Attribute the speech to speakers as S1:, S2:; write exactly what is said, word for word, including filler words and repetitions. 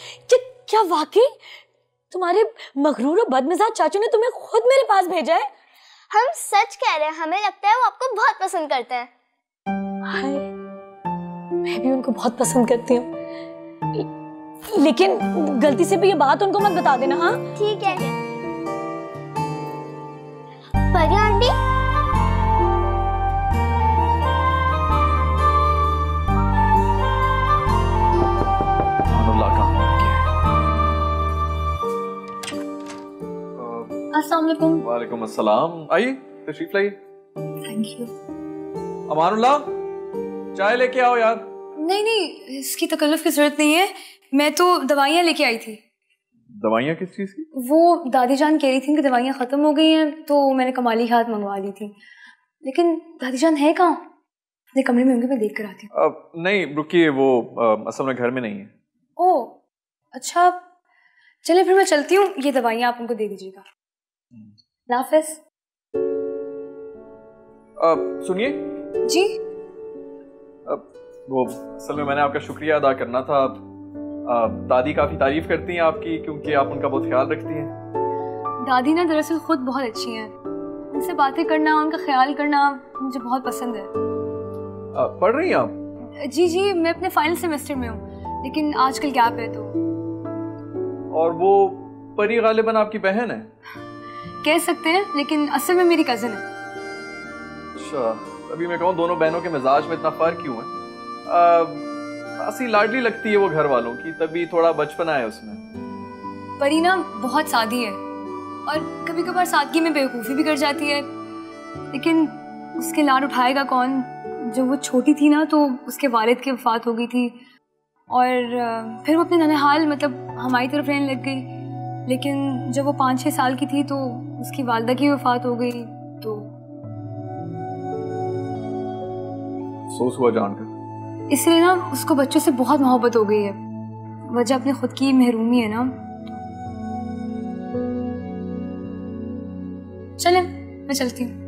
S1: क्या क्या वाकई तुम्हारे मगरूर और बदमिजाज चाचू ने तुम्हें खुद मेरे पास भेजा है?
S2: हम सच कह रहे हैं, हमें लगता है वो आपको बहुत पसंद करते हैं।
S1: हाय, मैं भी उनको बहुत पसंद करती हूँ, लेकिन गलती से भी ये बात उनको मत बता देना। हाँ
S2: ठीक है। परी आंटी,
S1: अस्सलाम वालेकुम।
S3: वालेकुम अस्सलाम। आइए तशरीफ लाइए।
S1: Thank you.
S3: अमानुल्लाह, चाय लेके आओ यार।
S4: नहीं नहीं, इसकी तकल्लुफ की जरूरत नहीं है, मैं तो दवाइयाँ लेके आई थी।
S3: दवाइयाँ किस चीज़ की?
S4: वो दादी जान कह रही थी कि दवाइयाँ ख़त्म हो गई हैं, तो मैंने कमाली हाथ मंगवा ली थी। लेकिन दादी जान है कहाँ? अपने कमरे में होंगे, मैं देख कर आती हूँ।
S3: नहीं रुकिए, वो आ, असल में घर में नहीं है।
S4: ओह अच्छा, चलिए फिर मैं चलती हूँ, ये दवाइयाँ आप उनको दे दीजिएगा। नाफिस।
S3: सुनिए
S4: जी।
S3: आ, वो असल में मैंने आपका शुक्रिया अदा करना था। आ, दादी काफ़ी तारीफ करती हैं आपकी, क्योंकि आप उनका बहुत ख्याल रखती हैं।
S4: दादी ना दरअसल खुद बहुत अच्छी हैं, उनसे बातें करना, उनका ख्याल करना मुझे बहुत पसंद है।
S3: आ, पढ़ रही हैं आप?
S4: जी जी, मैं अपने फाइनल सेमेस्टर में हूँ, लेकिन आजकल गैप है तो।
S3: और वो परी गालिबन आपकी बहन है?
S4: कह सकते हैं, लेकिन असल में मेरी कजिन है।
S3: अच्छा, अभी मैं कहूँ दोनों बहनों के मिजाज में इतना फर्क क्यों है? ऐसी लाडली लगती है वो घर वालों की, तभी थोड़ा बचपना है उसमें।
S4: परी ना बहुत सादी है और कभी कभार सादगी में बेवकूफ़ी भी कर जाती है, लेकिन उसके लाड उठाएगा कौन? जब वो छोटी थी ना तो उसके वालिद की वफ़ात हो गई थी, और फिर वो अपने ननिहाल मतलब हमारी तरफ रहने लग गई। लेकिन जब वो पाँच छः साल की थी तो उसकी वालिदा की वफ़ात हो गई। तो
S3: अफसोस हुआ जानकर।
S4: इसलिए ना उसको बच्चों से बहुत मोहब्बत हो गई है, वजह अपने खुद की महरूमी है ना। चलें, मैं चलती हूँ।